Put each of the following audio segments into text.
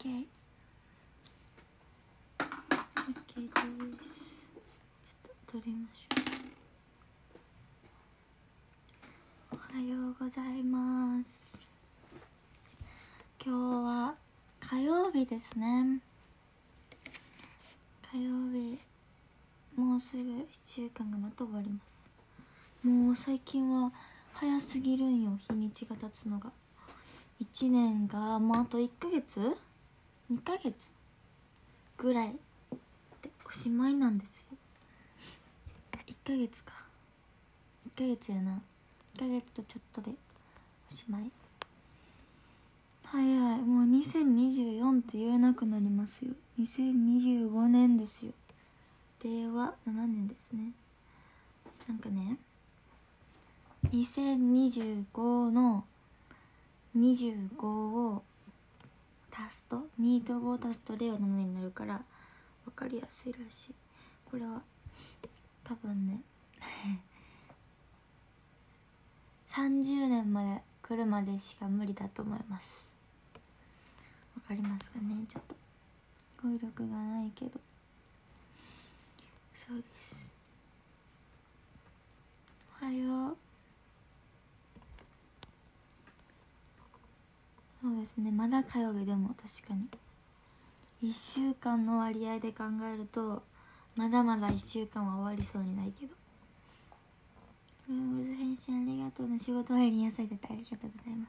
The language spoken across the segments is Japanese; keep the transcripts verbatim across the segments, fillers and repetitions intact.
OK OK です。ちょっと撮りましょう。おはようございます。今日は火曜日ですね。火曜日、もうすぐいっしゅうかんがまた終わります。もう最近は早すぎるんよ、日にちが経つのが。いちねんがもうあといっかげつにかげつぐらいでおしまいなんですよ。いっかげつか、いっかげつやな。いっかげつとちょっとでおしまい。早い。もうにせんにじゅうよんって言えなくなりますよ。にせんにじゅうごねんですよ。れいわななねんですね。なんかね、にせんにじゅうごのにじゅうごを足すとにとごを足すとれいわななねんになるから分かりやすいらしい。これは多分ねさんじゅうねんまで来るまでしか無理だと思います。わかりますかね。ちょっと語彙力がないけど、そうです。おはよう。そうですね、まだ火曜日でも確かにいっしゅうかんの割合で考えるとまだまだいっしゅうかんは終わりそうにないけど。ムームズ返信ありがとうね。仕事終わりに野菜出てありがとうございます。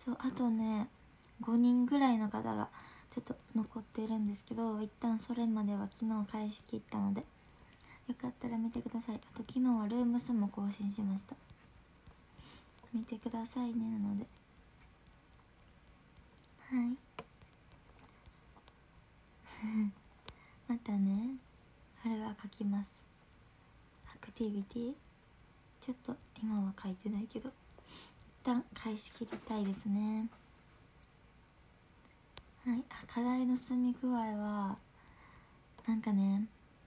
そう、あとねごにんぐらいの方がちょっと残ってるんですけど、一旦それまでは昨日返し切ったので、よかったら見てください。あと昨日はルームスも更新しました。見てくださいね。なのではいまたね、あれは書きます。アクティビティちょっと今は書いてないけど、一旦返し切りたいですね。はい。あ、課題の進み具合はなんかね、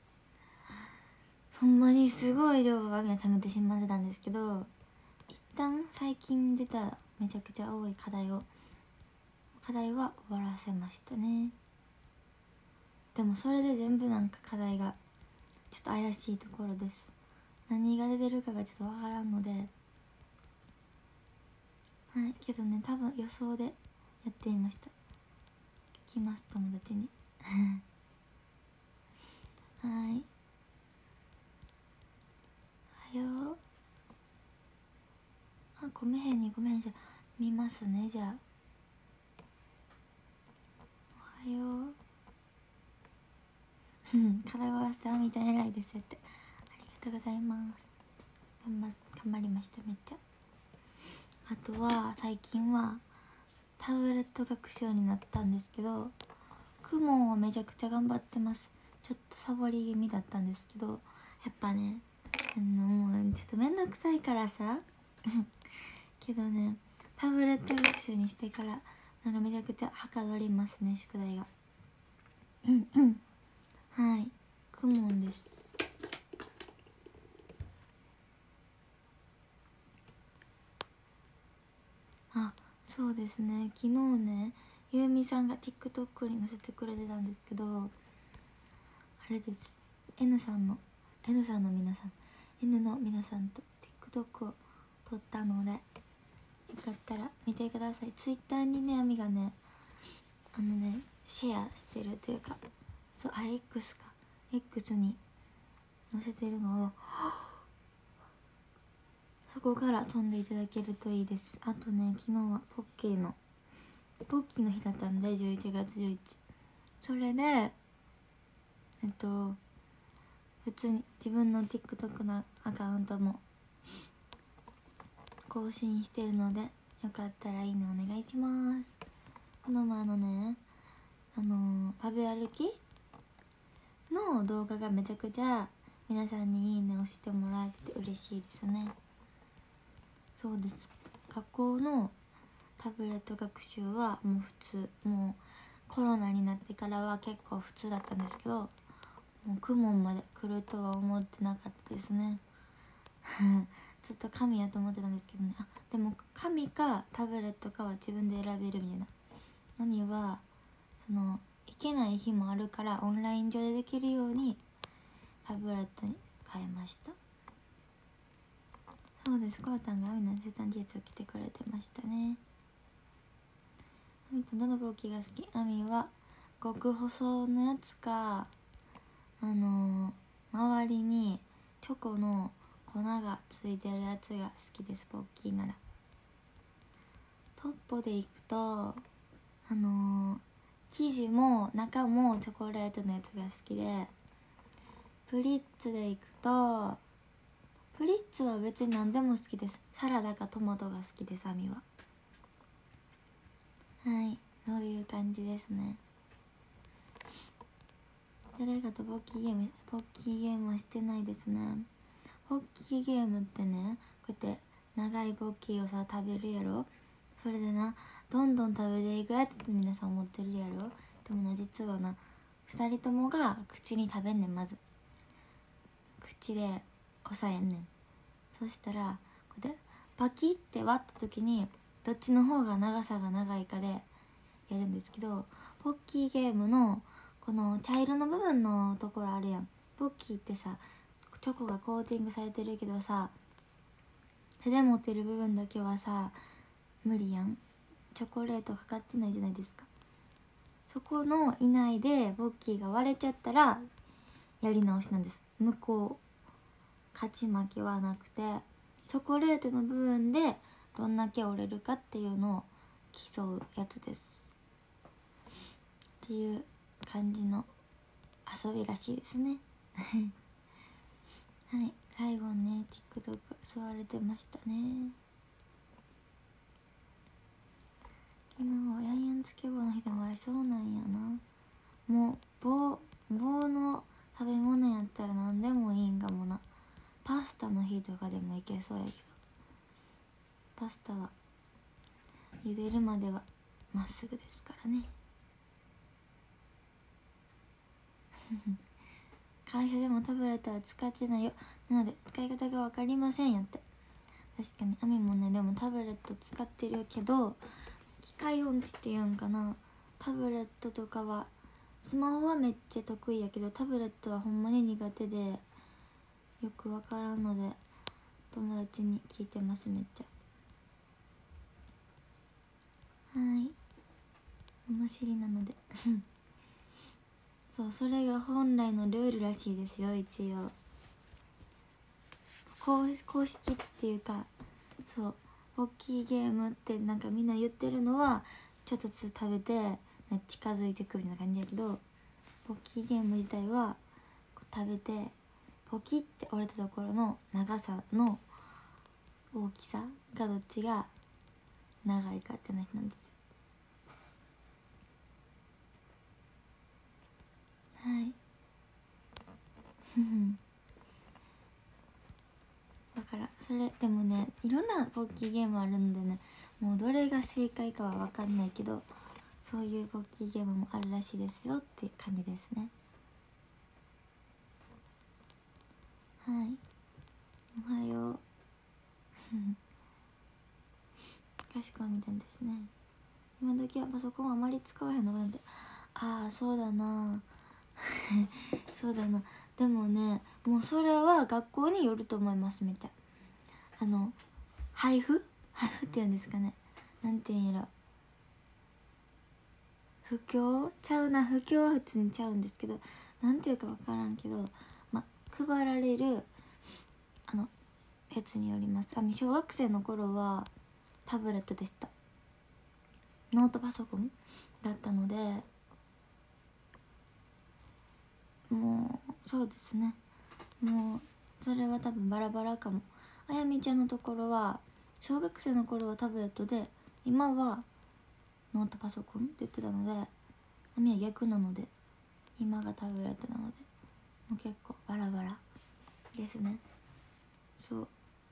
ほんまにすごい量を網は貯めてしまってたんですけど、一旦最近出ためちゃくちゃ多い課題を課題は終わらせましたね。でもそれで全部なんか課題がちょっと怪しいところです。何が出てるかがちょっとわからんので、はい。けどね、多分予想でやってみました。聞きます、友達にはい。おはよう。あ、ごめへんにごめん。じゃ見ますね。じゃあおはよううん課題終わらせたみたいな偉いですって。ありがとうございます。頑張頑張りました。めっちゃ。あとは最近はタブレット学習になったんですけど、クモンはめちゃくちゃ頑張ってます。ちょっとサボり気味だったんですけど、やっぱね、あのもうちょっとめんどくさいからさけどね、タブレット学習にしてからなんかめちゃくちゃはかどりますね、宿題が。うんうんはい、クモンです。あ、そうですね、昨日ねゆうみさんが TikTok に載せてくれてたんですけど、あれです、 N さんの N さんの皆さん N の皆さんと TikTok を撮ったので、よかったら見てください。 Twitter にね、あみがねあのねシェアしてるというか、そう、あ X か X に載せてるのをそこから飛んでいただけるといいです。あとね、昨日はポッキーのポッキーの日だったんで、じゅういちがつじゅういち、それでえっと普通に自分の TikTok のアカウントも更新してるので、よかったらいいねお願いします。この前のね、あのー、食べ歩きの動画がめちゃくちゃ皆さんにいいね押してもらえて嬉しいですね。そうです、学校のタブレット学習はもう普通、もうコロナになってからは結構普通だったんですけど、もうクモンまで来るとは思ってなかったですねずっと紙やと思ってたんですけどね。あ、でも紙かタブレットかは自分で選べるみたいな。ナミはその行けない日もあるからオンライン上でできるようにタブレットに変えました。そうです、こうたんがアミの生誕 T シャツを着てくれてましたね。アミとどのボキが好き？アミは極細のやつか、あのー、周りにチョコの粉がついてるやつが好きです。ポッキーなら。トッポでいくとあのー、生地も中もチョコレートのやつが好きで、プリッツでいくとプリッツは別に何でも好きです。サラダかトマトが好きです。アミははい、そういう感じですね。誰かとポッキーゲームポッキーゲームはしてないですね。ポッキーゲームってね、こうやって長いポッキーをさ食べるやろ。それでな、どんどん食べていくやつって皆さん思ってるやろ。でもな、実はな、ふたりともが口に食べんねん。まず口で押さえんねん。そしたらこうやってパキって割った時にどっちの方が長さが長いかでやるんですけど、ポッキーゲームのこの茶色の部分のところあるやん。ポッキーってさ、チョコがコーティングされてるけどさ、手で持ってる部分だけはさ無理やん。チョコレートかかってないじゃないですか。そこの以内でポッキーが割れちゃったらやり直しなんです。向こう勝ち負けはなくて、チョコレートの部分でどんだけ折れるかっていうのを競うやつですっていう感じの遊びらしいですねはい、最後ね TikTok 座れてましたね。昨日はヤンヤンつけ棒の日でもありそうなんやな。もう棒棒の食べ物やったら何でもいいんかもな。パスタの日とかでもいけそうやけど、パスタは茹でるまではまっすぐですからね会社でもタブレットは使ってないよ。なので使い方が分かりませんやって。確かにアミもね、でもタブレット使ってるけど機械音痴っていうんかな。タブレットとかは、スマホはめっちゃ得意やけどタブレットはほんまに苦手でよく分からんので友達に聞いてます。めっちゃはい物知りなのでそう、それが本来のルールらしいですよ。一応公公式っていうか、そうポッキーゲームってなんかみんな言ってるのはちょっとずつ食べて近づいてくるような感じやけど、ポッキーゲーム自体は食べてポキって折れたところの長さの大きさがどっちが長いかって話なんですよ。はいだからそれでもね、いろんなポッキーゲームあるんでね、もうどれが正解かは分かんないけど、そういうポッキーゲームもあるらしいですよっていう感じですね。はいおはようかしこみたいですね。今時はパソコンあまり使わへんのかなって。ああそうだなそうだな。でもね、もうそれは学校によると思います。めっちゃあの配布配布っていうんですかね、なんていうんやろ、布教ちゃうな、布教は普通にちゃうんですけど、なんていうか分からんけど、ま、配られるあのやつによります。あの小学生の頃はタブレットでした。ノートパソコンだったので、もうそうですね、もうそれは多分バラバラかも。あやみちゃんのところは小学生の頃はタブレットで、今はノートパソコンって言ってたので、あみは逆なので今がタブレットなので、もう結構バラバラですね。そう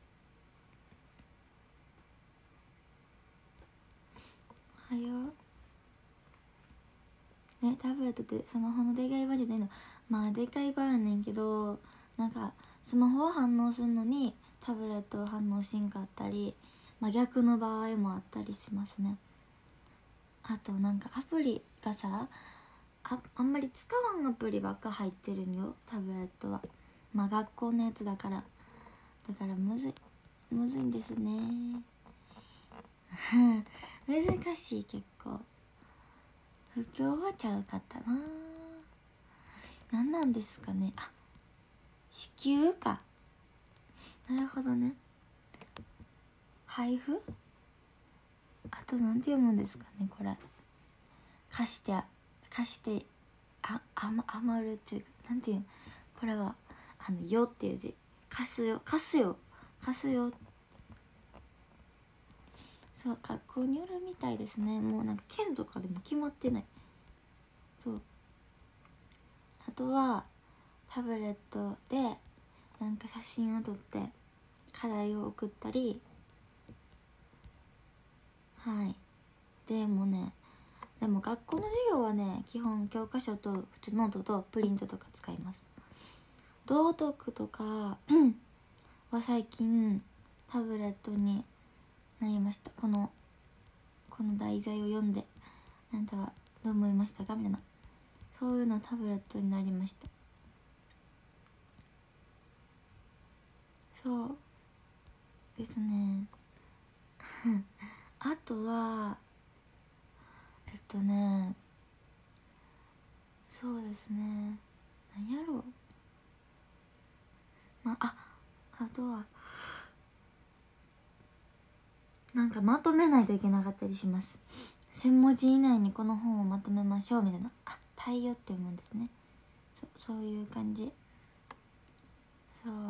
おはようね。タブレットってスマホのでかい版じゃないの。まあでかい版やねんけど、なんかスマホは反応するのにタブレットは反応しんかったり、まあ、逆の場合もあったりしますね。あとなんかアプリがさ、あ, あんまり使わんアプリばっか入ってるんよタブレットは。まあ学校のやつだからだからむずいむずいんですね難しい。結構不況はちゃうかったな。何なんですかね。あ、支給か。なるほどね。配布、あとなんて読むんですかねこれ。貸して貸してああま余るっていうか、なんていうのこれは。あのよっていう字、貸すよ貸すよ貸すよ。そう学校によるみたいですね。もうなんか県とかでも決まってない。そう、あとはタブレットでなんか写真を撮って課題を送ったり、はいでもね、でも学校の授業はね基本教科書と普通ノートとプリントとか使います。道徳とかは最近タブレットになりました。このこの題材を読んであなたはどう思いましたかみたいな、そういうのタブレットになりました。そうですねあとはえっとねそうですね、何やろう、まああとはなんかまとめないといけなかったりします。せん文字以内にこの本をまとめましょうみたいな。あ、対応って読むんですね。そそういう感じ。そう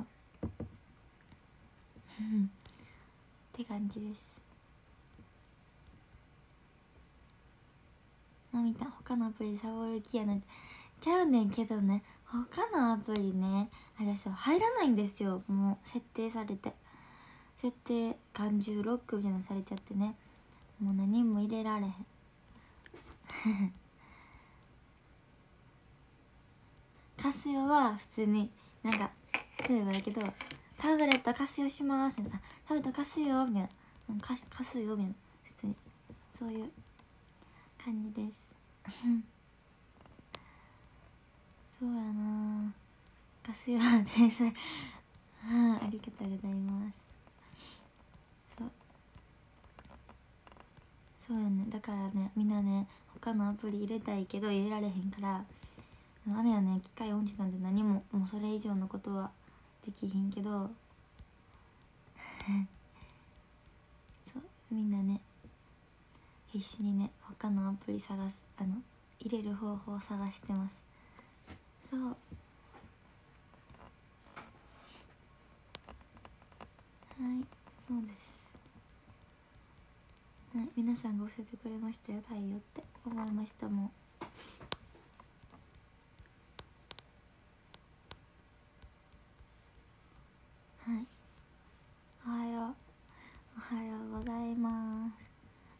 って感じです。のみたん他のアプリサボる気やなんてちゃうねんけどね、他のアプリねあれさ入らないんですよ。もう設定されて設定眼中ロックみたいなのされちゃってね、もう何も入れられへん活用は普通になんか例えばやけどタブレット活用しますみたいな、タブレット活用みたいな、貸すよみたいな、普通にそういう感じですそうやな、活用はねそれあありがとうございます。そうそうやね、だからねみんなね他のアプリ入れたいけど入れられへんから、雨はね機械音痴なんで何ももうそれ以上のことはできひんけどそうみんなね必死にね他のアプリ探す、あの入れる方法を探してます。そうはいそうです。はい、皆さんが教えてくれましたよ太陽って思いました。もうはい、おはようおはようございます。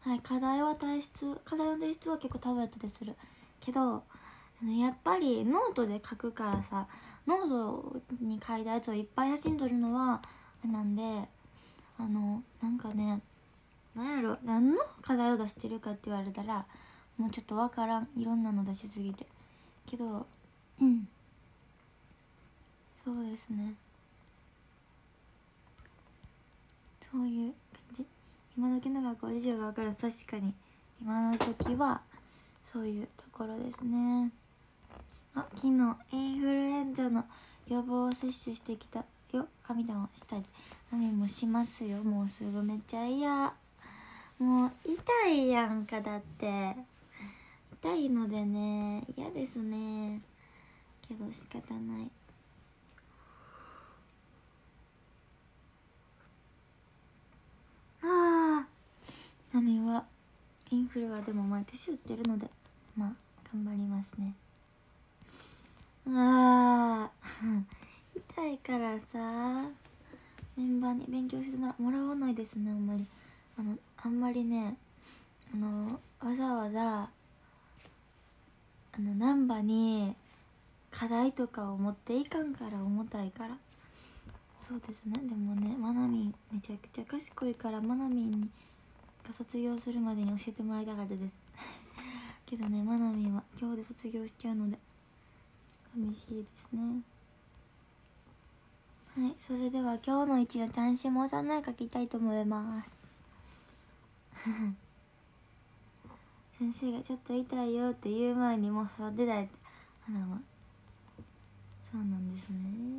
はい、課題は提出課題の提出は結構タブレットでするけど、やっぱりノートで書くからさ、ノートに書いたやつをいっぱい写真撮るのはなんで、あのなんかね、なんやろ、何の課題を出してるかって言われたらもうちょっとわからん、いろんなの出しすぎてけど、うんそうですね、そういう感じ。今時の学校事情が分からん。確かに今の時はそういうところですね。あ、昨日インフルエンザの予防接種してきたよ。あみたもしたり、あみもしますよ。もうすぐめっちゃ嫌。もう痛いやんか、だって痛いのでね嫌ですね。けど仕方ない。ああ、あみはインフルはでも毎年打ってるのでまあ頑張りますね。あー痛いからさ、メンバーに勉強してもらもらわないですね。あんまりあのあんまりね、あのわざわざあの難波に課題とかを持っていかんから、重たいから。そうですね。でもね、まなみんめちゃくちゃ賢いから、まなみんが卒業するまでに教えてもらいたかったですけどね、まなみんは今日で卒業しちゃうので寂しいですね。はい、それでは今日の一のチャンシモさんの絵描きたいと思います先生がちょっと痛いよって言う前にもう座ってたいって。あらま、そうなんですね。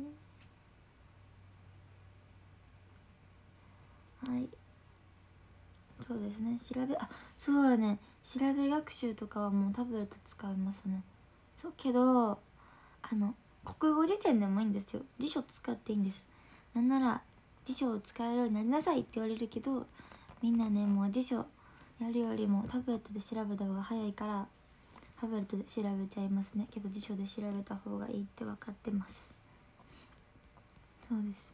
はい、そうですね。調べ、あ、そうだね、調べ学習とかはもうタブレット使いますね。そうけど、あの国語辞典でもいいんですよ。辞書使っていいんです。なんなら辞書を使えるようになりなさいって言われるけど、みんなね、もう辞書やるよりもタブレットで調べた方が早いからタブレットで調べちゃいますね。けど辞書で調べた方がいいって分かってます。そうです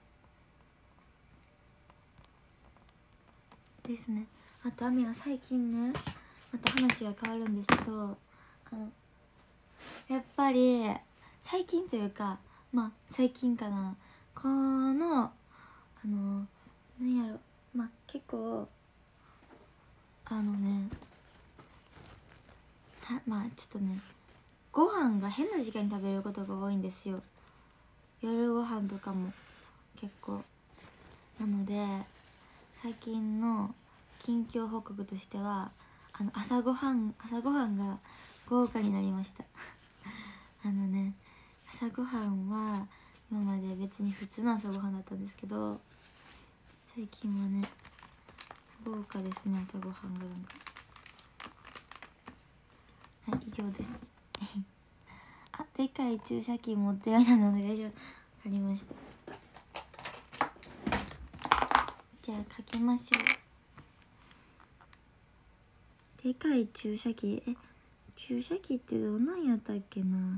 ですね。あとアミは最近ね、また話が変わるんですけど、あのやっぱり最近というか、まあ最近かな、このあのなんやろ、まあ結構あのね、はまあちょっとね、ご飯が変な時間に食べることが多いんですよ。夜ご飯とかも結構。なので最近の近況報告としては、あの朝ごはん朝ごはんが豪華になりましたあのね、朝ごはんは今まで別に普通の朝ごはんだったんですけど、最近はね豪華ですね、朝ごはんがなんか。はい、以上ですあ、でかい注射器持ってる間のお願いします。わかりました。じゃあ書きましょう。でかい注射器、え、注射器ってどんなんやったっけな。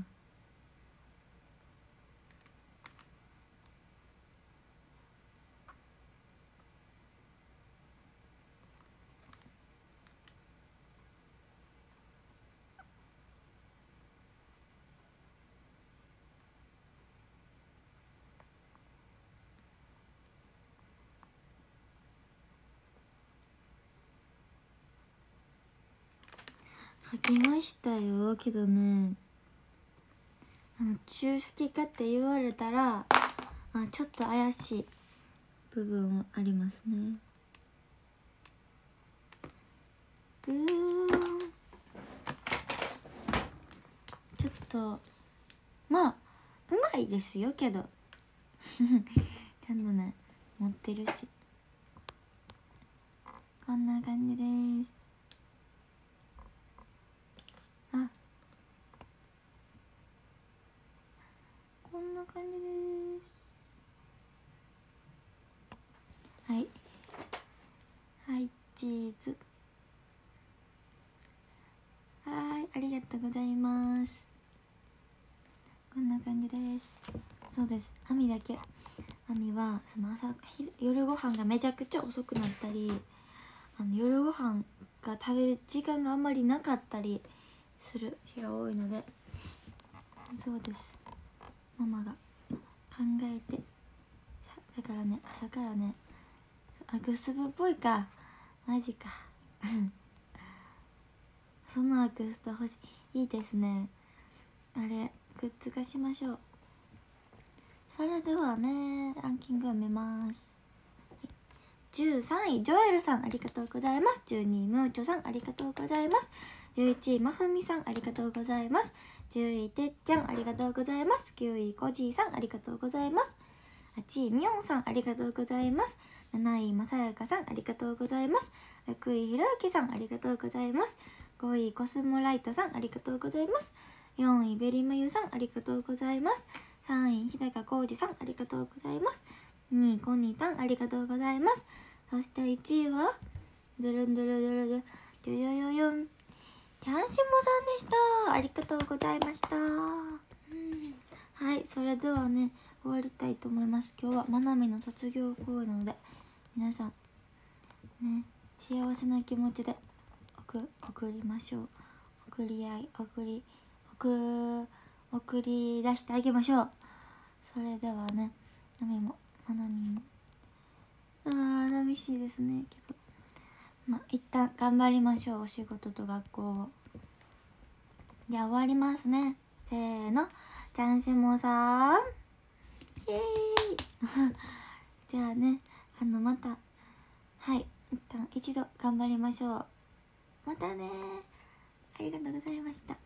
書きましたよ。けどね、あの注射器かって言われたら、あ、ちょっと怪しい部分はありますね。ドゥーン、ちょっとまあうまいですよけどちゃんとね持ってるし、こんな感じです。あ、こんな感じです。はいはい、チーズ。はい、ありがとうございます。こんな感じです。そうです、アミだけ、アミはその朝夜ご飯がめちゃくちゃ遅くなったり、あの夜ご飯が食べる時間があんまりなかったりする日が多いので、そうです、ママが考えてさ、だからね、朝からね、あ、グスブっぽいか、マジかそのアクスタ欲しい、いいですね。あれグッズ化しましょう。それではね、ランキングを見ます。じゅうさんいジョエルさん、ありがとうございます。じゅうにいムーチョさん、ありがとうございます。じゅういちいまふみさん、ありがとうございます。じゅういてっちゃん、ありがとうございます。きゅういこじいさん、ありがとうございます。はちいみおんさん、ありがとうございます。なないまさやかさん、ありがとうございます。ろくいひろゆきさん、ありがとうございます。ごいコスモライトさん、ありがとうございます。よんいベリムユさん、ありがとうございます。さんい日高浩二さん、ありがとうございます。にいコニーさん、ありがとうございます。そしていちいはドゥルンドゥルドゥルドゥドゥヨヨヨン、ちゃんしもさんでした。ありがとうございました。うん、はい、それではね終わりたいと思います。今日はまなみの卒業公演なので、皆さんね、幸せな気持ちで送送りましょう。送り合い送り送送り出してあげましょう。それではね、なみもまなみもあー寂しいですねけど、まあ一旦頑張りましょう。お仕事と学校をじゃあ終わりますね。せーの、ちゃんしもさん、イエーイじゃあね、あのまた、はい、一旦一度頑張りましょう。またね、ありがとうございました。